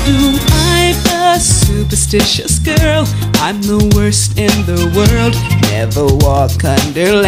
Ooh, I'm a superstitious girl. I'm the worst in the world. Never walk under